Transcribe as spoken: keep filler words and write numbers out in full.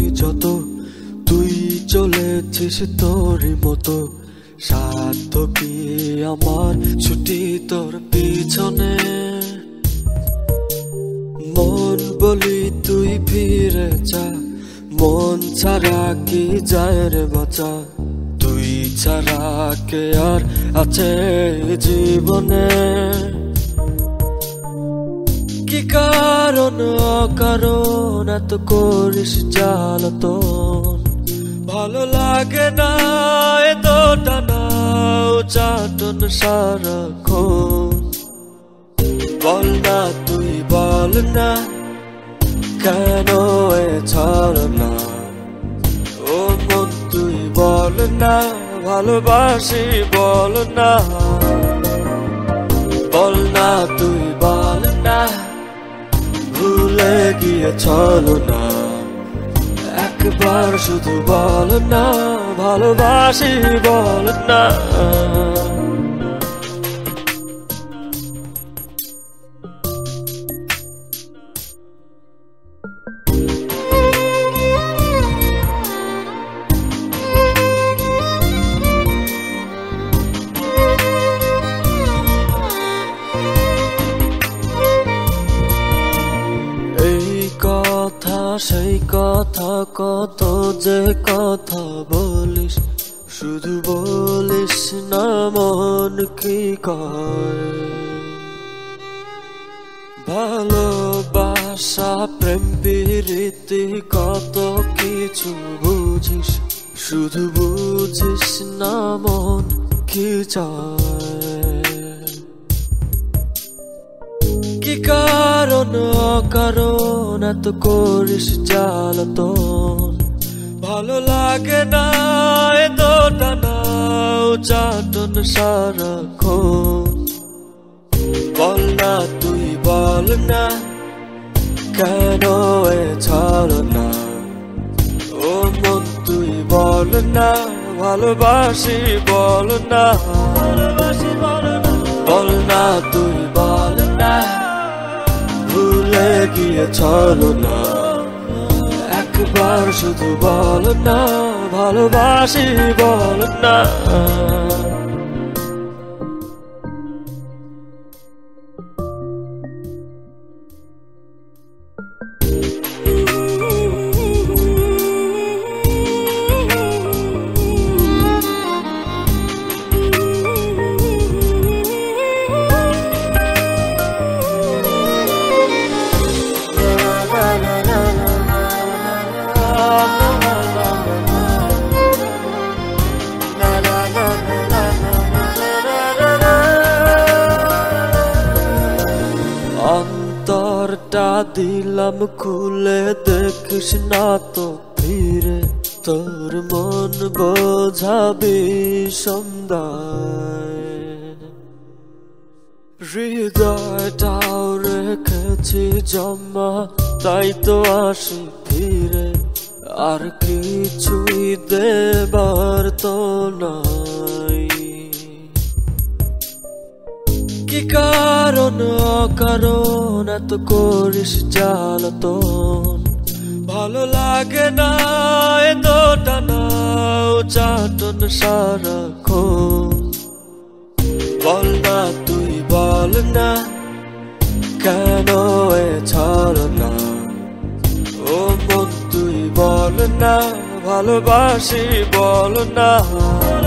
যত তুই চলেছিস তোরই মতো, সাধ্য কি আমার ছুটি তোর পিছনে। মন বলি তুই ফিরে যা, মন ছাড়া কি যায় রে বাঁচা, তুই ছাড়া কে আর আছে জীবনে। কি কারণ অকারণ এত করিস জ্বালাতন, ভালো লাগে না এত টানা চাটন সারাক্ষণ। বল না তুই বল না কেন এ ছলনা, ও মন তুই বল না ভালোবাসি বল না। বল না তুই বল না ভুলে গিয়ে ছলনা, একবার শুধু বল না ভালোবাসি বল না। সেই কথা কত যে কথা বলিস, শুধু বলিস না মন কি কয়। ভালোবাসা প্রেম প্রীতি কত কিছু বুঝিস, শুধু বুঝিস না মন কি চায়। কি কারণ অকারণ এত করিস জ্বালাতন, ভালো লাগে না এত টানা চাটন সারাক্ষণ। বল না তুই বল না কেন এ ছলনা, ও মন তুই বল না ভালোবাসি বল না। বল না তুই বল না ভুলে গিয়ে ছলনা, একবার শুধু বল না ভালোবাসি বল না। অন্তরটা দিলাম খুলে দেখিস না তো ফিরে, তোর মন বোঝাবি সন্ধ্যায়। হৃদয়টাও রেখেছি জমা তাই তো আসি ফিরে, আর কিছুই দেবার তো নাই। কি কারণ অকারণ এত করিস জ্বালাতন, ভালো লাগে না এত টানা চাটন সারাক্ষণ। বল না তুই বল না কেন এ ছলনা, ও মন তুই বল না ভালোবাসি বল না।